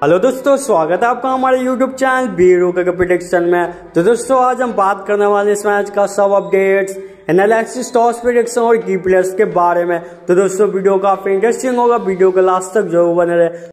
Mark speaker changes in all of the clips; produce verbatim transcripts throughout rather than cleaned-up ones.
Speaker 1: Hello दोस्तों, स्वागत है आपका हमारे यूट्यूब चैनल बीरो के प्रेडिक्शन में। तो दोस्तों आज हम बात करने वाले इस मैच का सब अपडेट्स, एनालिसिस, टॉस प्रेडिक्शन और की प्लेयर्स के बारे में। तो दोस्तों वीडियो काफी इंटरेस्टिंग होगा, वीडियो के लास्ट तक जरूर बने रहे।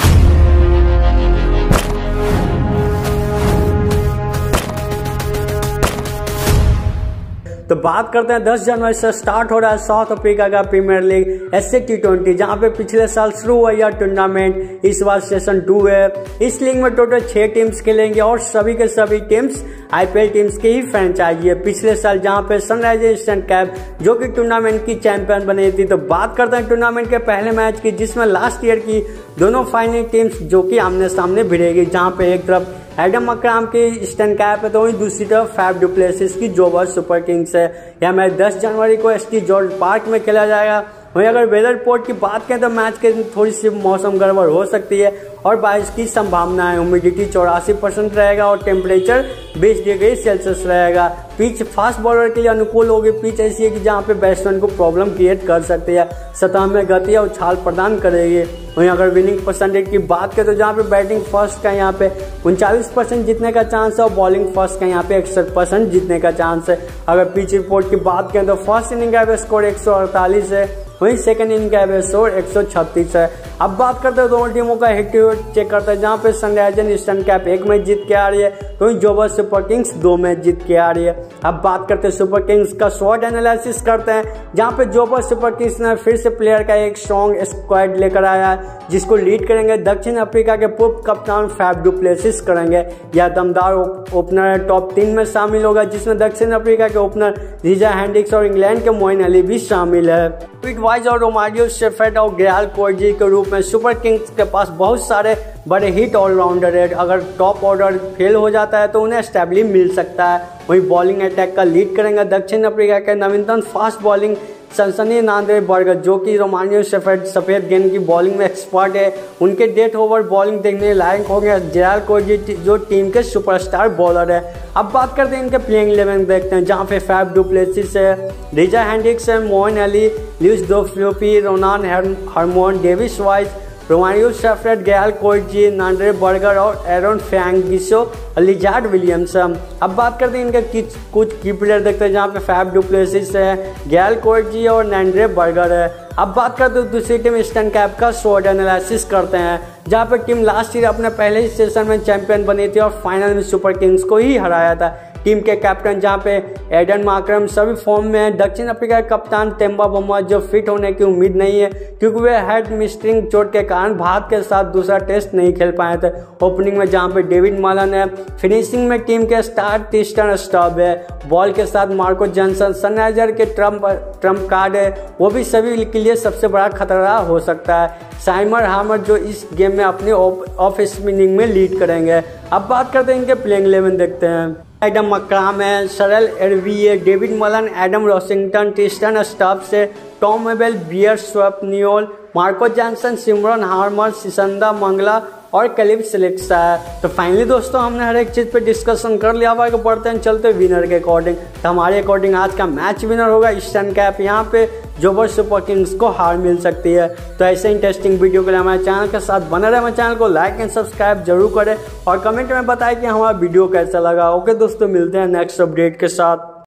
Speaker 1: तो बात करते हैं दस जनवरी से स्टार्ट हो रहा है साउथ अफ्रीका का premier league S A T twenty, जहां पे पिछले साल शुरू हुआ यह टूर्नामेंट इस बार सेशन टू है। इस लीग में टोटल छह टीम्स खेलेंगे और सभी के सभी टीम्स आईपीएल टीम्स की ही फ्रेंचाइजी है। पिछले साल जहां पे सनराइजर्स ईस्टर्न कैप जो कि टूर्नामेंट की चैंपियन बनी थी। तो बात करते हैं टूर्नामेंट के पहले मैच की, जिसमें लास्ट ईयर की दोनों फाइनल टीम्स जो कि आमने सामने भिड़ेगी, जहां पे एक तरफ एडम मकराम की ईस्टर्न कैप है तो वहीं दूसरी तरफ फैफ डु प्लेसिस की जोबर्स सुपर किंग्स है। यह मैच दस जनवरी को एस टी जॉर्ज पार्क में खेला जाएगा। वहीं अगर वेदर रिपोर्ट की बात करें तो मैच के थोड़ी सी मौसम गड़बड़ हो सकती है और बारिश की संभावना है। ह्यूमिडिटी चौरासी परसेंट रहेगा और टेम्परेचर बीस डिग्री सेल्सियस रहेगा। पिच फास्ट बॉलर के लिए अनुकूल होगी। पिच ऐसी है कि जहां पे बैट्समैन को प्रॉब्लम क्रिएट कर सकती है, सतह में गति या उछाल प्रदान करेगी। वहीं अगर विनिंग परसेंटेज की बात करें तो जहां पे बैटिंग फर्स्ट का यहाँ पे उनचालीस परसेंट जीतने का चांस है और बॉलिंग फर्स्ट का यहाँ पे इकसठ परसेंट जीतने का चांस है। अगर पिच रिपोर्ट की बात करें तो फर्स्ट इनिंग का एवरेज स्कोर एक सौ अड़तालीस है, वहीं सेकंड इनिंग का एवरेज स्कोर एक सौ छत्तीस है। अब बात करते हैं दोनों टीमों का हेड टू हेड चेक करते हैं, जहां पे सनराइजर्स ईस्टर्न कैप एक मैच जीत के आ रही है तो वहीं जोबर्स सुपर किंग्स दो मैच जीत के आ रही है। अब बात करते हैं सुपर किंग्स का स्वॉट एनालिसिस करते हैं, जहां पे जोबर्स सुपर किंग्स ने फिर से प्लेयर का एक स्ट्रॉन्ग स्क्वाड लेकर आया है, जिसको लीड करेंगे दक्षिण अफ्रीका के पूर्व कप्तान फैफ डु प्लेसिस करेंगे। यह दमदार ओपनर टॉप तीन में शामिल होगा, जिसमें दक्षिण अफ्रीका के ओपनर रिचा हेंड्रिक्स और इंग्लैंड के मोइन अली भी शामिल है। पिट वाइज और रोमारियो शेफर्ड और ग्रेयल कोर्जी के रूप में सुपर किंग्स के पास बहुत सारे बड़े हिट ऑलराउंडर है। अगर टॉप ऑर्डर फेल हो जाता है तो उन्हें स्टेबलिटी मिल सकता है। वहीं बॉलिंग अटैक का लीड करेंगे दक्षिण अफ्रीका के नवीनतम फास्ट बॉलिंग सनसनी नांद्रे बर्गर, जो कि रोमानियो शेफर्ड सफेद गेंद की बॉलिंग में एक्सपर्ट है। उनके डेथ ओवर बॉलिंग देखने लायक होंगे। ग्रेयल कोर्जी जो टीम के सुपरस्टार बॉलर है। अब बात करते हैं इनके प्लेइंग इलेवन देखते हैं, जहां पे फैफ डु प्लेसिस है, रिचा हेंड्रिक्स है, Moeen Ali, Leus du Plooy, Ronan Hermann, David Wiese, Romario Shepherd, ग्रेयल कोर्जी, नांद्रे बर्गर और एरन फ्रैंकिसो और लिजार्ड विलियम्स। अब बात करते हैं इनके कुछ की प्लेयर देखते हैं, जहाँ पे फैफ डु प्लेसिस है, ग्रेयल कोर्जी और नांद्रे बर्गर है। अब बात करते हैं दूसरी टीम ईस्टर्न कैप का स्वॉट एनालिसिस करते हैं, जहाँ पे टीम लास्ट ईयर अपने पहले ही सेशन में चैंपियन बनी थी और फाइनल में सुपर किंग्स को ही हराया था। टीम के कैप्टन जहां पे एडन मार्करम सभी फॉर्म में है। दक्षिण अफ्रीका के कप्तान तेम्बा बम्बा जो फिट होने की उम्मीद नहीं है, क्योंकि वे हेड मिस्ट्रिंग चोट के कारण भारत के साथ दूसरा टेस्ट नहीं खेल पाए थे। ओपनिंग में जहां पे डेविड मालन है, फिनिशिंग में टीम के स्टार टिस्टन स्टॉब है, बॉल के साथ मार्को जॉनसन सनराइजर के ट्रम्प ट्रम्प कार्ड है, वो भी सभी के लिए सबसे बड़ा खतरा हो सकता है। साइमर हामर जो इस गेम में अपने ऑफ स्पिनिंग में लीड करेंगे। अब बात करते हैं इनके प्लेइंग इलेवन देखते हैं। एडम मकराम है, Sarel Erwee, David Malan, Adam Rossington, Tristan Stubbs से, Tom Abell, Beyers Swanepoel, Marco Jansen, Simon Harmer, Sisanda Magala और कलिब सिलेक्सा है। तो फाइनली दोस्तों हमने हर एक चीज़ पे डिस्कशन कर लिया हुआ है। बढ़ते हैं चलते विनर के अकॉर्डिंग। तो हमारे अकॉर्डिंग आज का मैच विनर होगा ईस्टर्न कैप। यहाँ पे जोबर्स सुपर किंग्स को हार मिल सकती है। तो ऐसे इंटरेस्टिंग वीडियो के लिए हमारे चैनल के साथ बने रहे। हमारे चैनल को लाइक एंड सब्सक्राइब जरूर करें और कमेंट में बताएं कि हमारा वीडियो कैसा लगा। ओके दोस्तों, मिलते हैं नेक्स्ट अपडेट के साथ।